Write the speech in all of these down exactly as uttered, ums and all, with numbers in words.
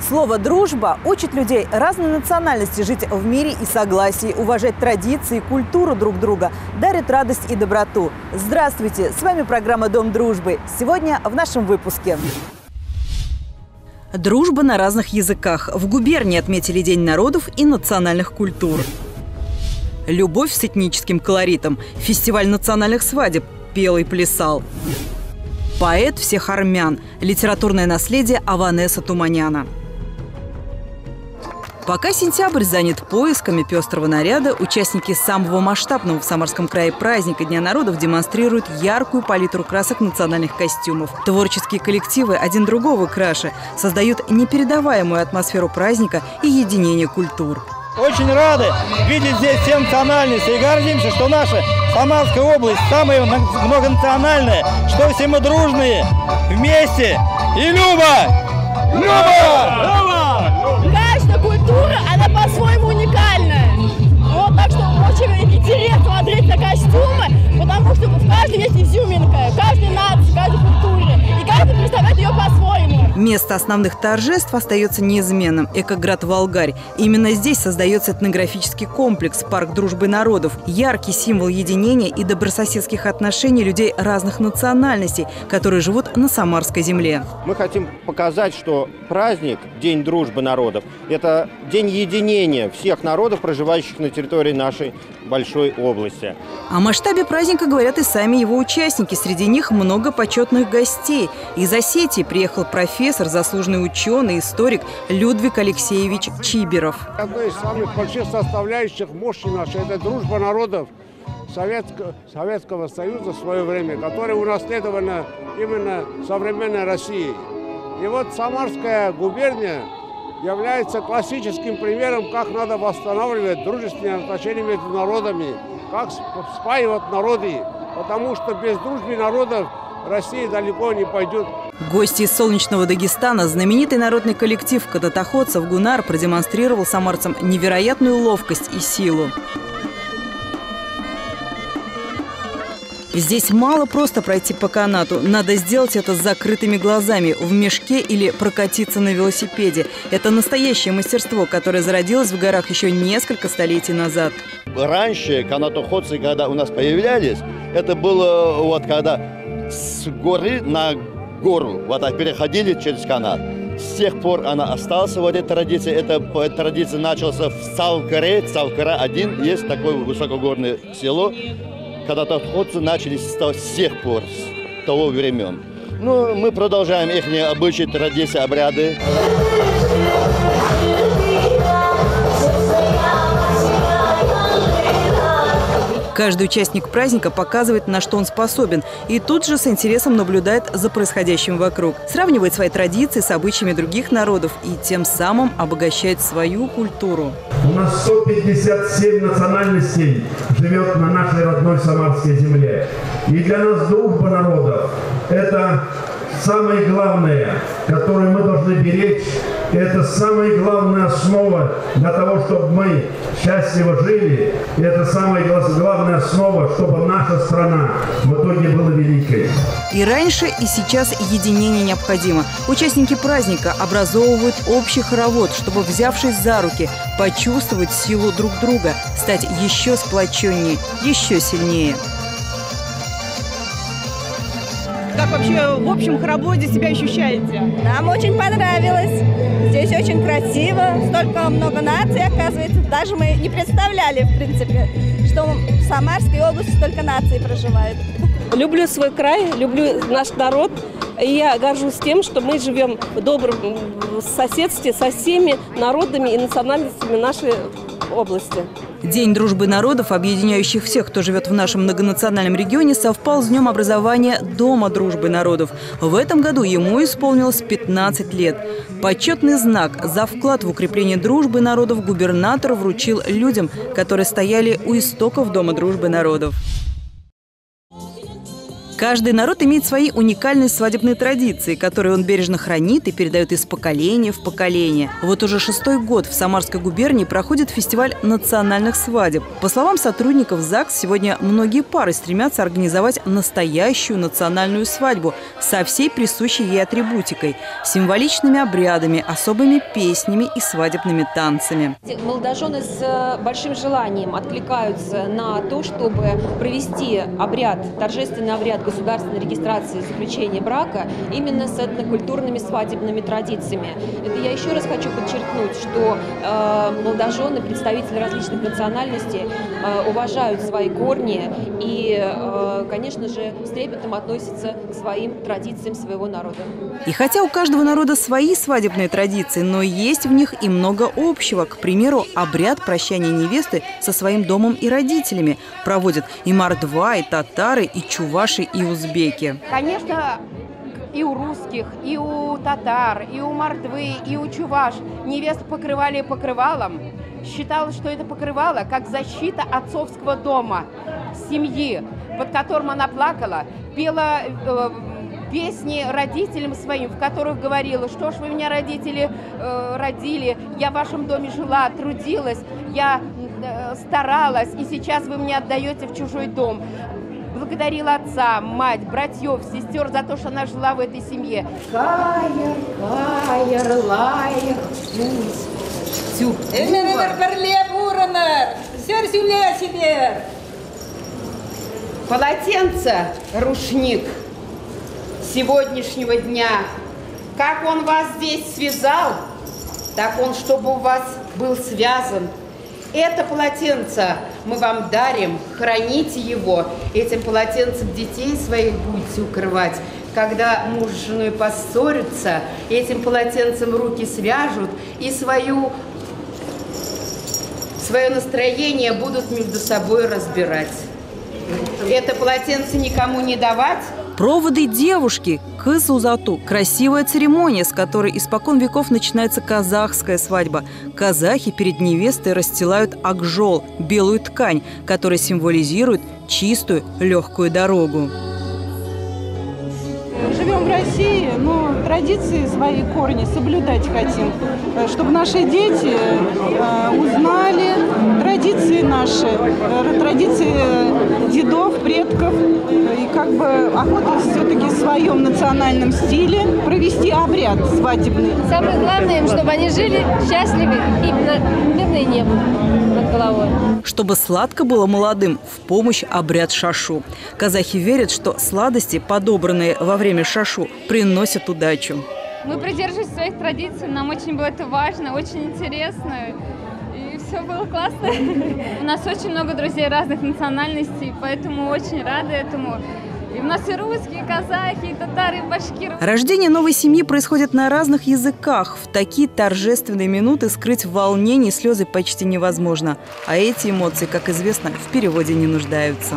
Слово «дружба» учит людей разной национальности жить в мире и согласии, уважать традиции и культуру друг друга, дарит радость и доброту. Здравствуйте! С вами программа «Дом дружбы». Сегодня в нашем выпуске. Дружба на разных языках. В губернии отметили День народов и национальных культур. Любовь с этническим колоритом. Фестиваль национальных свадеб. Пел и плясал. Поэт всех армян. Литературное наследие Аванеса Туманяна. Пока сентябрь занят поисками пестрого наряда, участники самого масштабного в Самарском крае праздника Дня народов демонстрируют яркую палитру красок национальных костюмов. Творческие коллективы один другого краше создают непередаваемую атмосферу праздника и единения культур. Очень рады видеть здесь все национальности и гордимся, что наша Самарская область самая многонациональная, что все мы дружные, вместе. И Люба! Люба! Люба! Каждая культура, она по-своему уникальная. Вот, так что очень интересно смотреть на костюмы, потому что в каждой есть изюминка, каждой нации, каждой культуре. И каждый представляет ее по-своему. Место основных торжеств остается неизменным – Экоград Волгарь. Именно здесь создается этнографический комплекс «Парк дружбы народов». Яркий символ единения и добрососедских отношений людей разных национальностей, которые живут на Самарской земле. Мы хотим показать, что праздник День дружбы народов – это день единения всех народов, проживающих на территории нашей большой области. О масштабе праздника говорят и сами его участники. Среди них много почетных гостей. Из Осетии приехал профессор, заслуженный ученый, историк Людвиг Алексеевич Чиберов. Одна из самых больших составляющих мощи нашей – это дружба народов Советского, Советского Союза в свое время, которая унаследована именно современной Россией. И вот Самарская губерния является классическим примером, как надо восстанавливать дружественные отношения между народами, как спаивать народы, потому что без дружбы народов Россия далеко не пойдет. Гости из солнечного Дагестана, знаменитый народный коллектив канатоходцев «Гунар» продемонстрировал самарцам невероятную ловкость и силу. Здесь мало просто пройти по канату. Надо сделать это с закрытыми глазами, в мешке или прокатиться на велосипеде. Это настоящее мастерство, которое зародилось в горах еще несколько столетий назад. Раньше канатоходцы, когда у нас появлялись, это было вот когда с горы на гору вот так переходили через канат. С тех пор она осталась, вот эта традиция. Эта традиция началась в Салкаре. Салкара один есть такое высокогорное село. Когда ходцы начались с тех пор, с того времен. Ну, мы продолжаем их обычаи, традиции, обряды. Каждый участник праздника показывает, на что он способен, и тут же с интересом наблюдает за происходящим вокруг. Сравнивает свои традиции с обычаями других народов и тем самым обогащает свою культуру. У нас сто пятьдесят семь национальностей живет на нашей родной Самарской земле. И для нас дружба народов – это самое главное, которое мы должны беречь. Это самая главная основа для того, чтобы мы счастливо жили. И это самая главная основа, чтобы наша страна в итоге была великой. И раньше, и сейчас единение необходимо. Участники праздника образовывают общий хоровод, чтобы, взявшись за руки, почувствовать силу друг друга, стать еще сплоченнее, еще сильнее. Как вообще в общем хороводе себя ощущаете? Нам очень понравилось. Здесь очень красиво, столько много наций, оказывается. Даже мы не представляли, в принципе, что в Самарской области столько наций проживает. Люблю свой край, люблю наш народ. И я горжусь тем, что мы живем в добром соседстве со всеми народами и национальностями нашей области. День дружбы народов, объединяющих всех, кто живет в нашем многонациональном регионе, совпал с днем образования Дома дружбы народов. В этом году ему исполнилось пятнадцать лет. Почетный знак за вклад в укрепление дружбы народов губернатор вручил людям, которые стояли у истоков Дома дружбы народов. Каждый народ имеет свои уникальные свадебные традиции, которые он бережно хранит и передает из поколения в поколение. Вот уже шестой год в Самарской губернии проходит фестиваль национальных свадеб. По словам сотрудников ЗАГС, сегодня многие пары стремятся организовать настоящую национальную свадьбу со всей присущей ей атрибутикой, символичными обрядами, особыми песнями и свадебными танцами. Молодожены с большим желанием откликаются на то, чтобы провести обряд, торжественный обряд государственной регистрации заключения брака именно с этнокультурными свадебными традициями. Это я еще раз хочу подчеркнуть, что э, молодожены, представители различных национальностей э, уважают свои корни и, э, конечно же, с трепетом относятся к своим традициям своего народа. И хотя у каждого народа свои свадебные традиции, но есть в них и много общего. К примеру, обряд прощания невесты со своим домом и родителями проводят и мордва, и татары, и чуваши, и узбеки. Конечно, и у русских, и у татар, и у мордвы, и у чуваш невесту покрывали покрывалом. Считалось, что это покрывало как защита отцовского дома, семьи, под которым она плакала, пела э, песни родителям своим, в которых говорила: что ж вы меня, родители, э, родили, я в вашем доме жила, трудилась, я э, старалась, и сейчас вы меня отдаете в чужой дом. Благодарила отца, мать, братьев, сестер за то, что она жила в этой семье. Кайер, кайер, лайер, тюк. Полотенце, рушник сегодняшнего дня. Как он вас здесь связал, так он, чтобы у вас был связан. Это полотенце мы вам дарим, храните его. Этим полотенцем детей своих будете укрывать. Когда муж с женой поссорятся, этим полотенцем руки свяжут и свою, свое настроение будут между собой разбирать. Это полотенце никому не давать. Проводы девушки – кыз узату – красивая церемония, с которой испокон веков начинается казахская свадьба. Казахи перед невестой расстилают акжол – белую ткань, которая символизирует чистую, легкую дорогу. Живем в России, но традиции, свои корни соблюдать хотим, чтобы наши дети узнали традиции наши, традиции дедов, предков, и как бы охота все-таки в своем национальном стиле провести обряд свадебный. Самое главное, чтобы они жили счастливы, именно мирное небо над головой. Чтобы сладко было молодым, в помощь обряд шашу. Казахи верят, что сладости, подобранные во время шашу, приносят удачу. Мы придерживаемся своих традиций, нам очень было это важно, очень интересно. И все было классно. У нас очень много друзей разных национальностей, поэтому очень рады этому. И у нас и русские, и казахи, и татары, и башкиры. Рождение новой семьи происходит на разных языках. В такие торжественные минуты скрыть волнение и слезы почти невозможно. А эти эмоции, как известно, в переводе не нуждаются.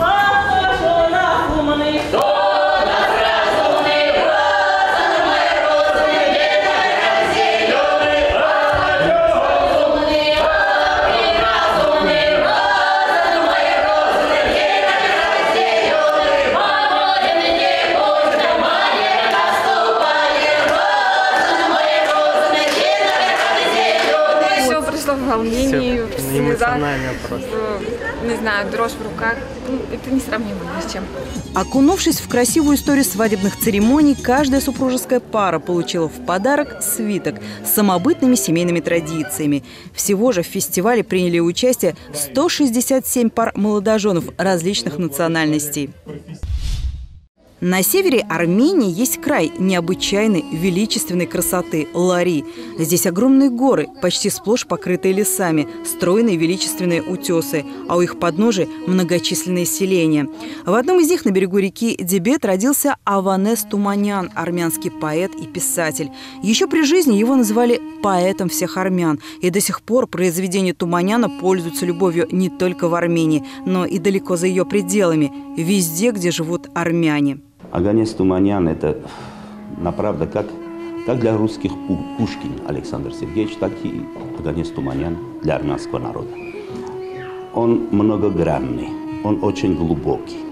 Волнении, эмоционально просто. Не знаю, дрожь в руках. Это несравнимо ни с чем. Окунувшись в красивую историю свадебных церемоний, каждая супружеская пара получила в подарок свиток с самобытными семейными традициями. Всего же в фестивале приняли участие сто шестьдесят семь пар молодоженов различных национальностей. На севере Армении есть край необычайной величественной красоты – Лари. Здесь огромные горы, почти сплошь покрытые лесами, стройные величественные утесы, а у их подножия многочисленные селения. В одном из них на берегу реки Дебет родился Аванес Туманян, армянский поэт и писатель. Еще при жизни его называли поэтом всех армян. И до сих пор произведения Туманяна пользуются любовью не только в Армении, но и далеко за ее пределами, везде, где живут армяне. Аванес Туманян – это, направда, как, как для русских Пушкин Александр Сергеевич, так и Аванес Туманян для армянского народа. Он многогранный, он очень глубокий.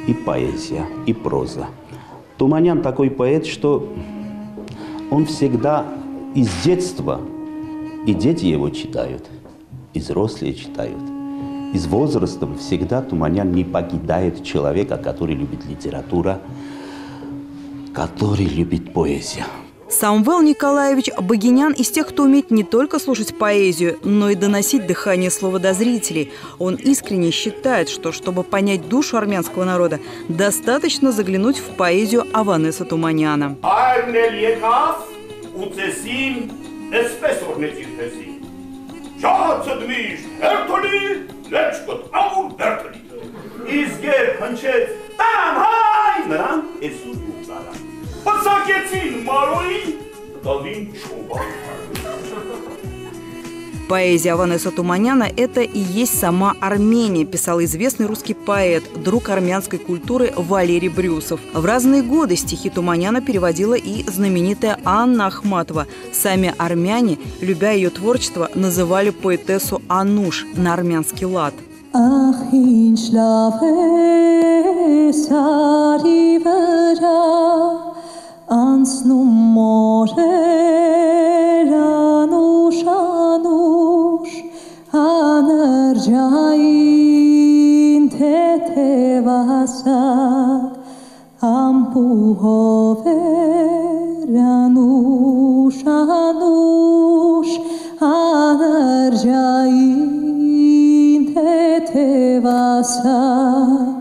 и поэзия, и проза. Туманян такой поэт, что он всегда из детства, и дети его читают, и взрослые читают. И с возрастом всегда Туманян не покидает человека, который любит литературу, который любит поэзию. Самвел Николаевич Богинян из тех, кто умеет не только слушать поэзию, но и доносить дыхание слова до зрителей. Он искренне считает, что, чтобы понять душу армянского народа, достаточно заглянуть в поэзию Аванеса Туманяна. Поэзия Аванеса Туманяна – это и есть сама Армения, писал известный русский поэт, друг армянской культуры Валерий Брюсов. В разные годы стихи Туманяна переводила и знаменитая Анна Ахматова. Сами армяне, любя ее творчество, называли поэтессу Ануш на армянский лад. Անցնում մորեր անուշ անուշ անրջային թեթևասակ ամպուհով էր անուշ անուշ անրջային թեթևասակ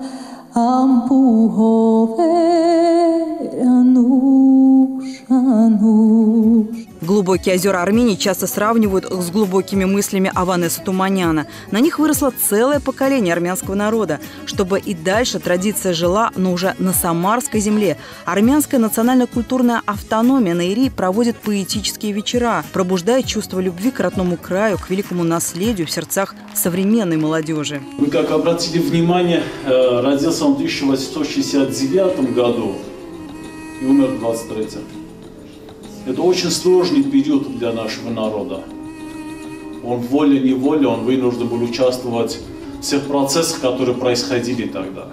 ամպուհով էր անուշ անուշ. Глубокие озера Армении часто сравнивают с глубокими мыслями Аванеса Туманяна. На них выросло целое поколение армянского народа. Чтобы и дальше традиция жила, но уже на Самарской земле, армянская национально-культурная автономия Наирий проводит поэтические вечера, пробуждая чувство любви к родному краю, к великому наследию в сердцах современной молодежи. Вы как обратили внимание, родился он в тысяча восемьсот шестьдесят девятом году и умер в двадцать третьем. Это очень сложный период для нашего народа. Он волей-неволей, он вынужден был участвовать в всех процессах, которые происходили тогда.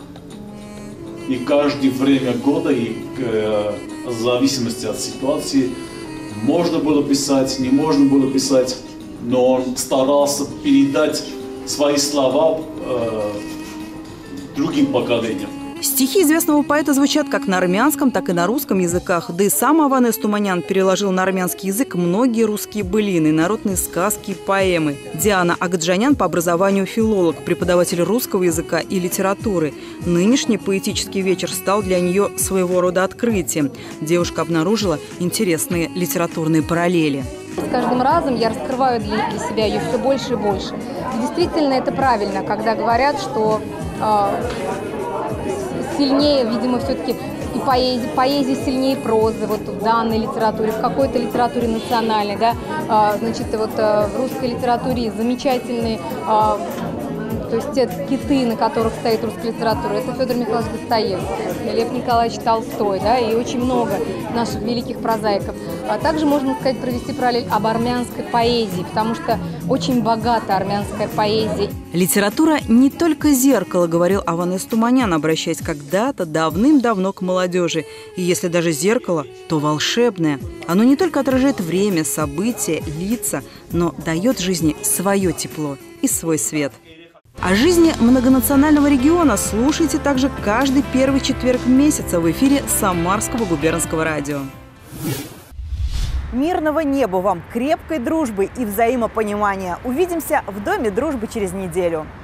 И каждое время года, и э, в зависимости от ситуации, можно было писать, не можно было писать, но он старался передать свои слова э, другим поколениям. Стихи известного поэта звучат как на армянском, так и на русском языках. Да и сам Аванес Туманян переложил на армянский язык многие русские былины, народные сказки и поэмы. Диана Агаджанян по образованию филолог, преподаватель русского языка и литературы. Нынешний поэтический вечер стал для нее своего рода открытием. Девушка обнаружила интересные литературные параллели. С каждым разом я раскрываю для, для себя ее все больше и больше. И действительно, это правильно, когда говорят, что э, сильнее, видимо, все-таки и поэзия, поэзия сильнее прозы вот в данной литературе, в какой-то литературе национальной, да, а, значит, вот а, в русской литературе замечательные, а, то есть те киты, на которых стоит русская литература, это Федор Михайлович Достоевский, Лев Николаевич Толстой, да, и очень много наших великих прозаиков. А также можно сказать, провести параллель об армянской поэзии, потому что очень богата армянская поэзия. Литература не только зеркало, говорил Аванес Туманян, обращаясь когда-то давным-давно к молодежи. И если даже зеркало, то волшебное. Оно не только отражает время, события, лица, но дает жизни свое тепло и свой свет. О жизни многонационального региона слушайте также каждый первый четверг месяца в эфире Самарского губернского радио. Мирного неба вам, крепкой дружбы и взаимопонимания. Увидимся в Доме дружбы через неделю.